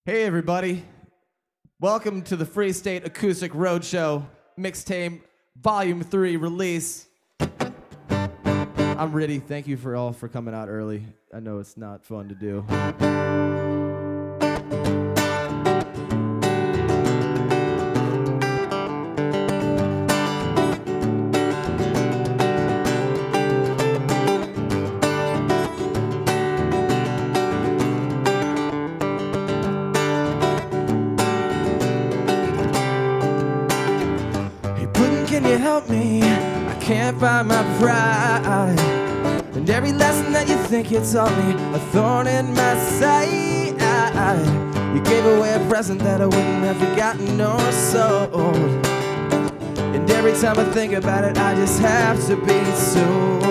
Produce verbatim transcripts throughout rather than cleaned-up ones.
Hey everybody, welcome to the FREEstate Acoustic Roadshow Mixtape Volume three release. I'm Riddie, thank you for all for coming out early. I know it's not fun to do. Can you help me? I can't find my pride. And every lesson that you think you taught me, a thorn in my side. You gave away a present that I wouldn't have forgotten or sold. And every time I think about it, I just have to be so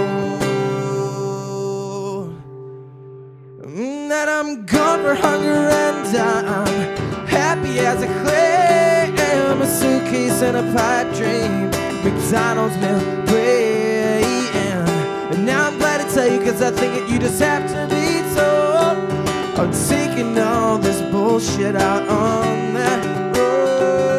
that I'm gone for hunger and I'm happy as a clam, a suitcase and a pipe dream, McDonald's milk bread. And now I'm glad to tell you, cause I think that you just have to be told. I'm taking all this bullshit out on that road.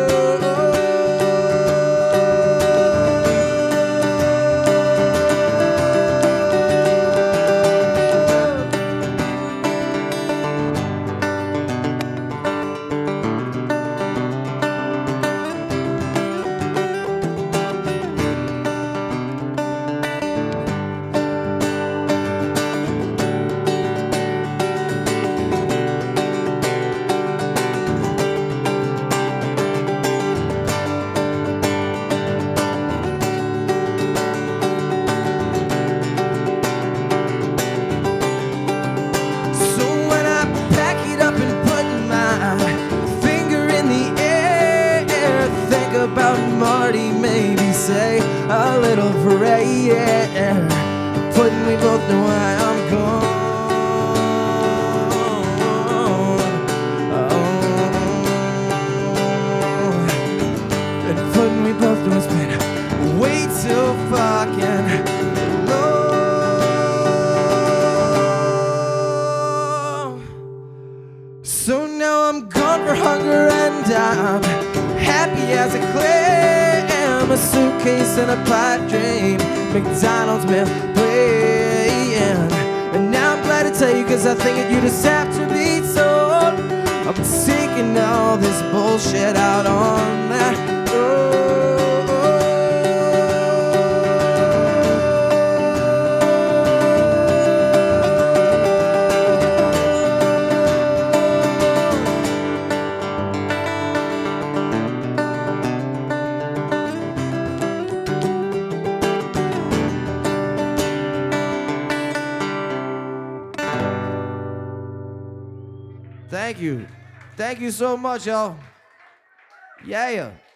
About Marty, maybe say a little prayer, putting we both know why I'm gone. Oh. And putting we both know it's been way too fucking long. So now I'm gone for hunger and I'm happy as a clam, a suitcase and a pipe dream, McDonald's milk bread. And now I'm glad to tell you, cause I think that you just have to be told. I'm taking all this bullshit out on that road. Thank you. Thank you so much, y'all. Yeah.